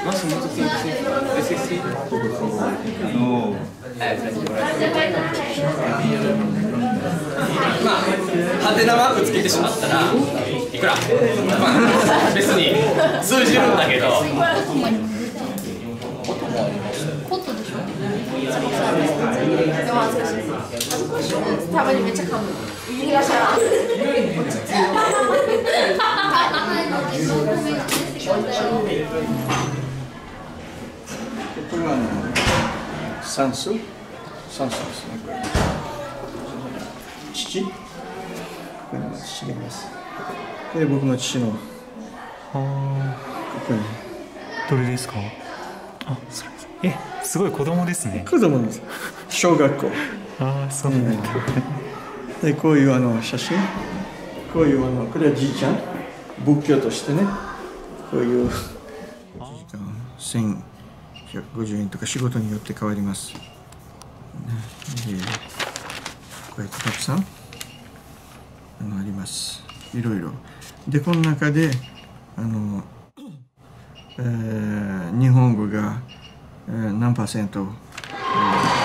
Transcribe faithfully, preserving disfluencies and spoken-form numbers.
Nossa, muito tempo sem esqueci. No... É,まあ、ハテナマークつけてしまったらいくら、まあ、別に通じるんだけどコットでしょ。でも恥ずかしいです。恥ずかしい。たまにめっちゃ噛む。いらっしゃい。 これはあの酸素酸素ですね。これ父これが父がいます。これ僕の父のあここにどれですか？あ、それです。え、すごい子供ですね。 子供です小学校ああ、そうなんだ。 でこういうあの写真こういうあのこれはじいちゃん仏教としてねこういういちじかんせんひゃくごじゅうえんとか仕事によって変わります、ね、でこうやってたくさんあのありますいろいろでこの中であの、えー、日本語が、えー、何パーセント、えー